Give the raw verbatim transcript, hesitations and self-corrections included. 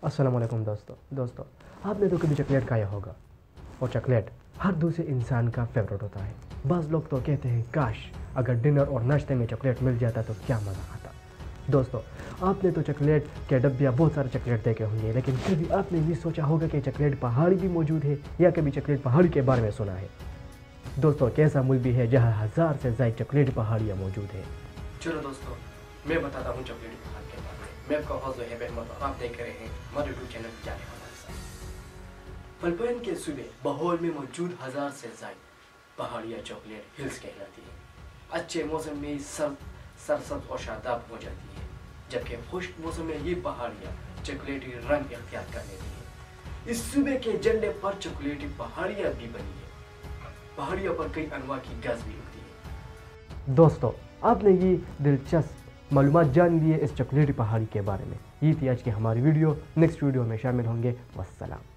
अस्सलाम वालेकुम दोस्तों दोस्तों आपने तो कभी चॉकलेट खाया होगा और चॉकलेट हर दूसरे इंसान का फेवरेट होता है। बस लोग तो कहते हैं काश अगर डिनर और नाश्ते में चॉकलेट मिल जाता तो क्या मज़ा आता। दोस्तों आपने तो चॉकलेट के डब्बे बहुत सारे चॉकलेट देखे होंगे, लेकिन फिर भी आपने भी सोचा होगा कि चॉकलेट पहाड़ी भी मौजूद है या कभी चॉकलेट पहाड़ी के बारे में सुना है। दोस्तों एक ऐसा मुल्क भी है जहाँ हज़ार से ज़्यादा चॉकलेट पहाड़ियाँ मौजूद है। चलो दोस्तों मैं बताता हूँ चॉकलेट पहाड़ के बारे में। मैं आपका हौसला है बेहमद और आप देख रहे हैं हमारे यूट्यूब चैनल जाने हमारे साथ। फिलिपाइन के सूबे बहोल में मौजूद हज़ार से ज़्यादा पहाड़ियाँ चॉकलेट हिल्स कहलाती हैं। अच्छे मौसम में सर्द सरसब्ज और शादाब हो जाती है, जबकि खुश्क मौसम में ये पहाड़ियाँ चॉकलेटी रंग इख्तियार कर लेती हैं। इस सूबे के झंडे पर चॉकलेटी पहाड़ियाँ भी बनी है। पहाड़ियों पर कई अनवा की घास भी उगती है। दोस्तों आपने ये दिलचस्प मालूमात जान लिए इस चॉकलेटी पहाड़ी के बारे में। ये थी आज की हमारी वीडियो। नेक्स्ट वीडियो में शामिल होंगे। वस्सलाम।